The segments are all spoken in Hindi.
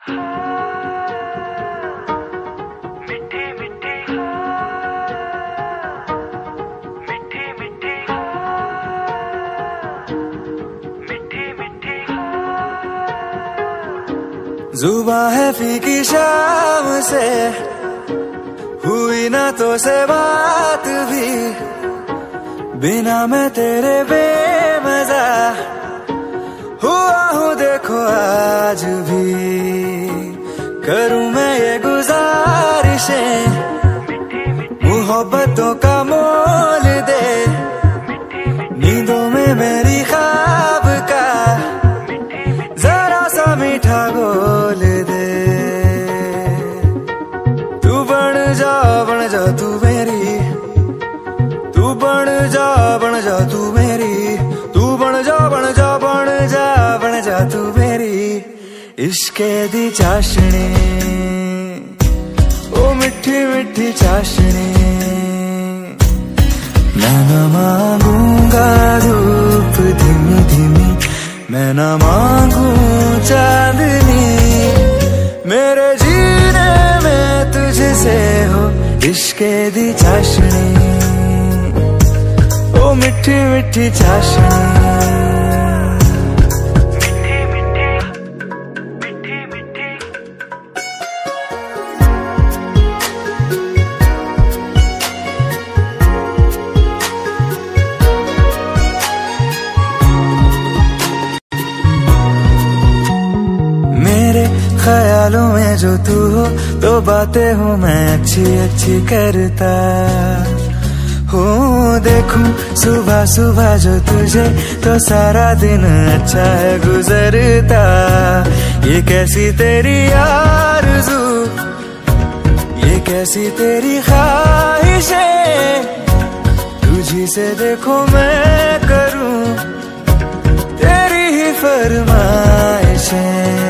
जुबां है फीकी शाम से, हुई ना तो से बात भी, बिना मैं तेरे बेमजा हुआ हूँ देखो आज भी। करूँ मैं ये गुजारिशें, मोहब्बतों का मोल दे, नींदों में मेरी ख्वाब का जरा सा मीठा बोल दे। तू बन जा तू मेरी, तू बन जा तू मेरी, तू बन जा तू मेरी इश्के दी चाशनी, ओ मिठी मिठी चाशनी। मैं न मांगूंगा धूप धीमी धीमी, मैं न मांगू चांदनी, मेरे जीने में तुझसे हो इश्के दी चाशनी, ओ मिठी मिठी चाशनी। ख्यालों में जो तू हो तो बातें हूँ मैं अच्छी अच्छी करता हो। देखूं सुबह सुबह जो तुझे तो सारा दिन अच्छा है गुजरता। ये कैसी तेरी आरज़ू, ये कैसी तेरी ख्वाहिशें, तुझी से देखो मैं करूं तेरी ही फरमाइशें।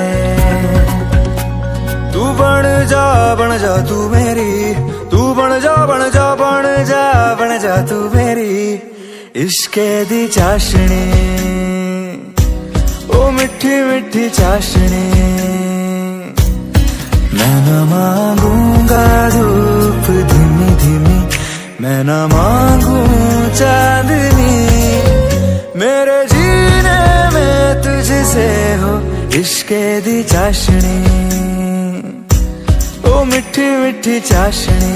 तू बन जा तू मेरी, तू बन जा तू मेरी इश्के दी चाशनी, ओ मिठी मिठी चाशनी। मैं न मांगूंगा धूप धीमी धीमी, मैं न मांगू चांदनी, मेरे जीने में तुझसे हो इश्के दी चाशनी, ओ मिठी मिठी चाशनी।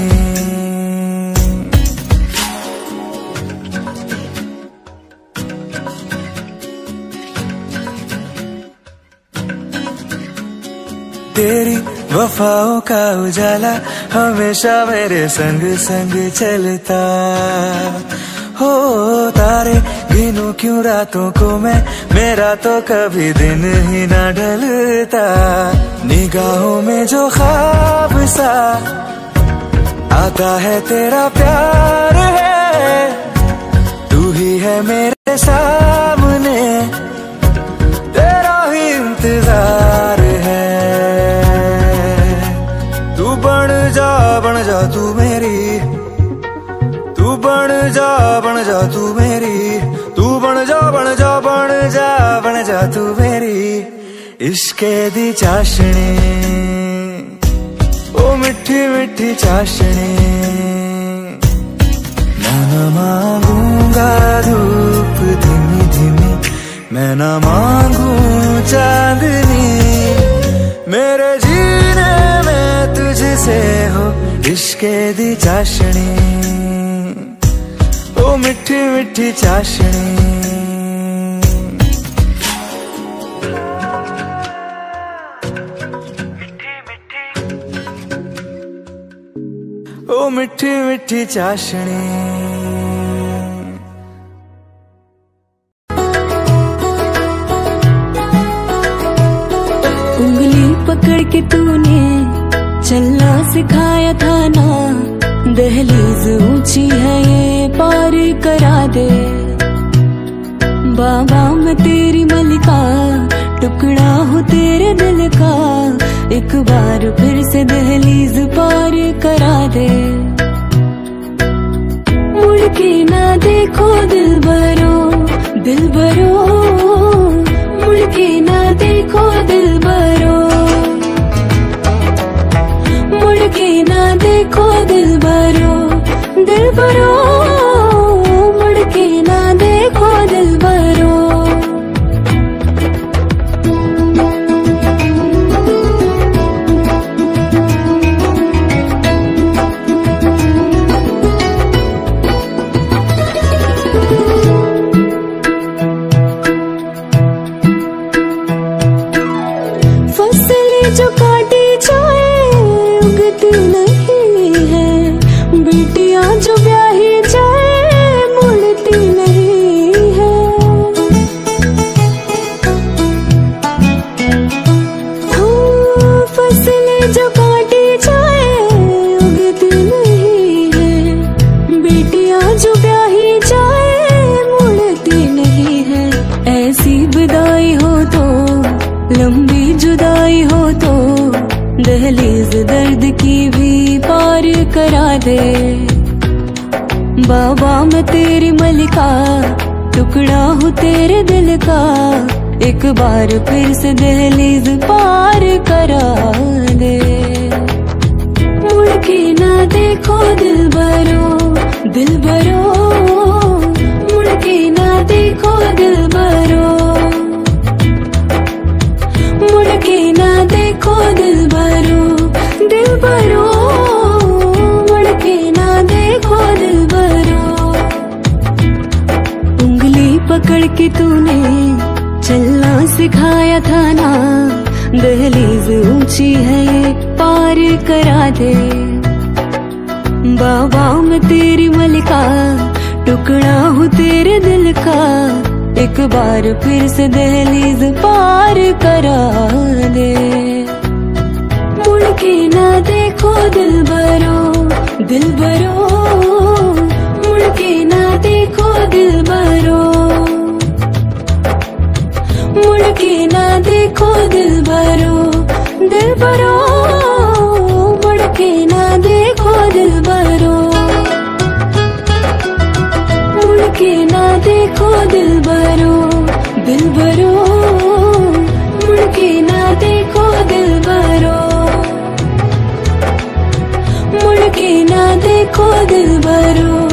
तेरी वफाओं का उजाला हमेशा मेरे संग संग चलता हो। तारे गिनूं क्यों रातों को मैं, मेरा तो कभी दिन ही ना ढलता। निगाहों में जो ख्वाब सा आता है तेरा प्यार है, तू ही है मेरे सामने, तेरा ही इंतजार है। तू बन जा तू मेरी, तू बन जा तू मेरी, तू बन जा तू मेरी इश्के दी चाशनी, ओ मिठी मिठी चाशनी। मैं न मांगूंगा धूप धीमी धीमी, मैं न मांगू चांदनी, मेरे जीने में तुझसे हो इश्के दी चाशनी, ओ मिठी मिठी चाशनी। ओ मिठी मिठी चाशनी। उंगली पकड़ के तूने चलना सिखाया था ना, दहलीज ऊंची है ये पार करा दे। बाबा मैं तेरी मलिका, टुकड़ा हूँ तेरे दिल का, एक बार फिर से दहलीज पार करा दे। मुड़ के ना देखो दिलबरो दिलबरो, मुड़ के ना देखो दिलबरो, जो काटी जाए उगती नहीं है, बेटियां जो ब्याही जाए मुड़ती नहीं है। फसलें जो काटी जाए उगती नहीं है, बेटियां जो ब्याही जाए मुड़ती नहीं है। ऐसी विदाई हो तो, लंबी जुदाई हो तो, दहलीज दर्द की भी पार करा दे। बाबा मैं तेरी मलिका, टुकड़ा हूँ तेरे दिल का, एक बार फिर से दहलीज पार करा दे। मुड़ के ना देखो दिलबरो, दिलबरो, मुड़ के ना देखो दिलबरो, मुड़ के ना देखो दिलबरो, दिलबरो, मुड़ के ना देखो दिलबरो। उंगली पकड़ के तूने चलना सिखाया था ना, दहलीज ऊंची है ये पार करा दे। बाबा मैं तेरी मलिका, टुकड़ा हूँ तेरे दिल का, एक बार फिर से दहलीज पार करा दे। मुड़ के ना देखो दिलबरो, दिलबरो, मुड़ के ना देखो दिलबरो, मुड़ के ना देखो दिलबरो, दिलबरो, मुड़ के ना देखो दिलबरो, मुड़ के ना देखो दिलबरो, दिलबरो, मुड़ के ना देखो दिलबरो, मुड़ के ना देखो दिलबरो।